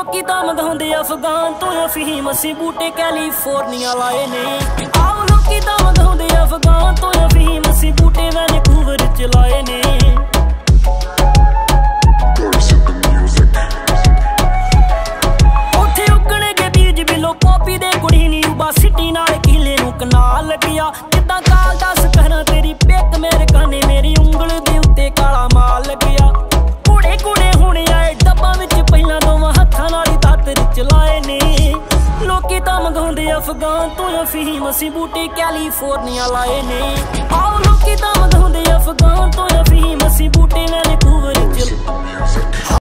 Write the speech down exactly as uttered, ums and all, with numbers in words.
ਲੋਕੀ ਤਾਂ ਮੰਗਾਉਂਦੇ ਅਫਗਾਨ ਤੋਂ ਅਫੀਮ, ਅਸੀਂ ਬੂਟੇ ਕੈਲੀਫੋਰਨੀਆ ਲਾਏ ਨੇ। ਆਓ ਲੋਕੀ ਤਾਂ ਮੰਗਾਉਂਦੇ ਅਫਗਾਨ ਤੋਂ ਅਫੀਮ, ਅਸੀਂ ਬੂਟੇ ਵੈਨਕੂਵਰ ਚ ਲਾਏ ਨੇ। ਉੱਥੇ ਉੱਗਣਗੇ ਬੀਜ ਬਿਲੋ ਪੋਪੀ ਦੇ, ਕੁੜੀ ਨੀ ਯੂਬਾ ਸਿਟੀ ਨਾਲ ਕਿਲੇ ਨੂੰ ਕਨਾਲ ਲੱਗਿਆ। ਜਿੱਦਾਂ ਕਾਲ ਦੱਸ ਕਰਾਂ ਤੇਰੀ ਪਿੱਕ ਮੇਰੇ ਕਾਨੇ, ਮੇਰੀ ਉਂਗਲ ਦੇ ਉੱਤੇ ਕਾਲਾ ਮਾਲ ਲੱਗਿਆ। ਕੁੜੇ ਕੁੜੇ ਹੁਣੇ ਆਏ ਡੱਬਾਂ ਵਿੱਚ, ਪਹਿਲਾਂ ਦੋਵਾਂ ਹੱਥਾਂ ਨਾਲ ਹੀ ਦਾਤਰ ਚਲਾਏ ਨੇ। ਲੋਕੀ ਤਾਂ ਮੰਗਾਉਂਦੇ ਅਫਗਾਨ ਤੋਂ ਅਫੀਮ, ਅਸੀਂ ਬੂਟੇ ਕੈਲੀਫੋਰਨੀਆ ਲਾਏ ਨੇ। ਆਓ ਲੋਕੀ ਤਾਂ ਮੰਗਾਉਂਦੇ ਅਫਗਾਨ ਤੋਂ ਅਫੀਮ, ਅਸੀਂ ਬੂਟੇ ਵੈਨਕੂਵਰ ਚ